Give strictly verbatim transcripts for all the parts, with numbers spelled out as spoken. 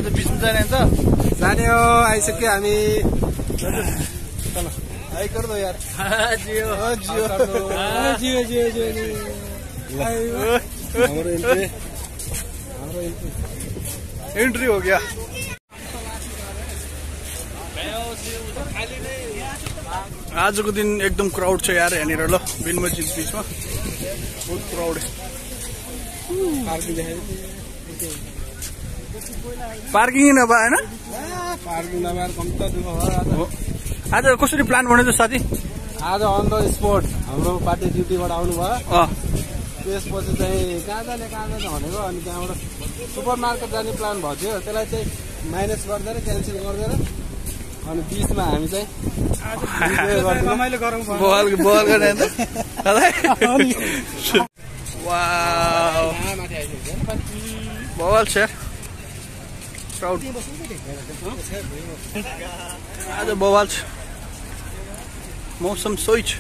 आज बिचमा जाने त जाने हो आइसक्यो हामी आइ कर दो यार जियो जियो जियो जियो जियो हाम्रो एन्ट्री हाम्रो एन्ट्री एन्ट्री हो गया आजको दिन एकदम क्राउड छ यार यहाँनिर ल बिन मस्जिद बिचमा बहुत क्राउड पार्किङ नभए होइन पार्किङ नभएर कम त दुःख भयो आज कसरी प्लान बनेछ साथी आज अन द स्पोट हाम्रो पार्टी ड्युटीबाट आउनु भयो त्यसपछि चाहिँ कहाँ जाने कहाँ जाने भनेको अनि त्यहाँबाट सुपर मार्केट जाने प्लान भएको थियो त्यसलाई चाहिँ माइनस गरिदिएर क्यान्सल गरिदिएर अनि बिचमा हामी चाहिँ रमाइलो गरौँ बल बल गर्ने बवाल छ क्राउड आज बवाल छ मौसम सोही छ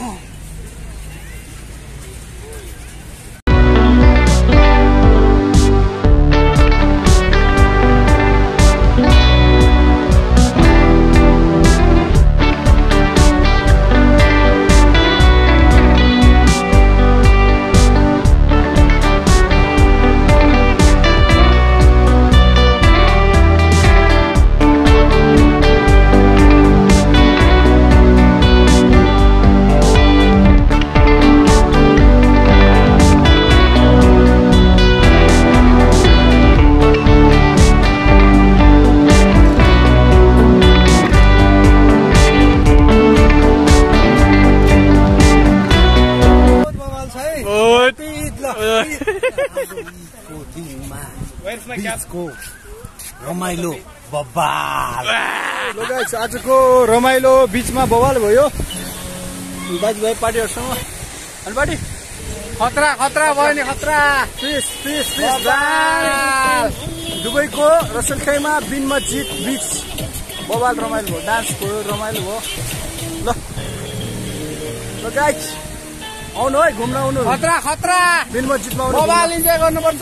रमाइलो बवाल आजको रमाइलो बिचमा बवाल भयो दाजुभाइ पार्टीहरूसँग अनि पार्टी खतरा खतरा भयो नि खतरा फिस फिस फिस दुबईको रसलखैमा बिन मस्जिद बिच बवाल रमाइलो भयो डान्स भयो रमाइलो भयो ल ल गाइस आउनु है घुम्न आउनु खतरा खतरा बिन मस्जिदमा आउनु बवाल इन्जोय गर्नुपर्छ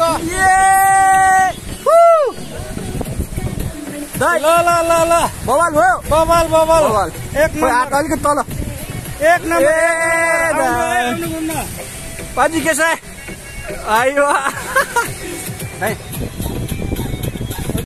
ल ल ल ल बवाल भयो बवाल बवाल बवाल एक नम्बर अलिकति तल एक नम्बर पाजी के छ आयो है